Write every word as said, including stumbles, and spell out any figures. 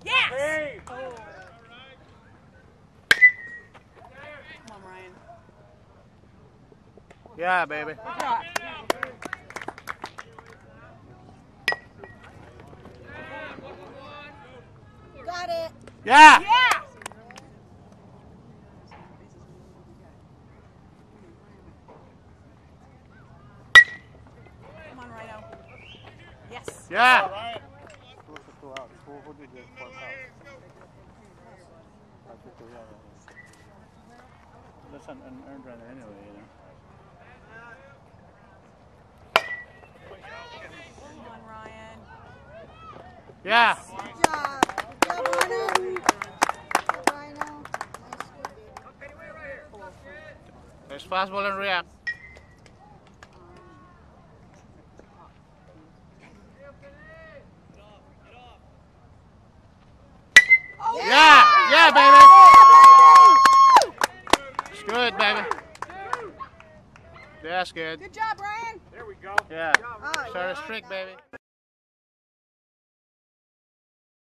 Yes! Hey. Oh. Come on, Ryan. Yeah, baby. Good job. Got it. Yeah! Yeah! Come on, Rhino. Yes. Yeah! That's an unearned run anyway, you know. Come on, Ryan. Yeah! Good job. Good job, Rhino. Good Rhino. Nice. There's fastball and react. Oh, Yeah! Yeah, baby! It's good, baby. That's good. Good job, Ryan. There we go. Yeah. Oh, Start a yeah. streak, baby.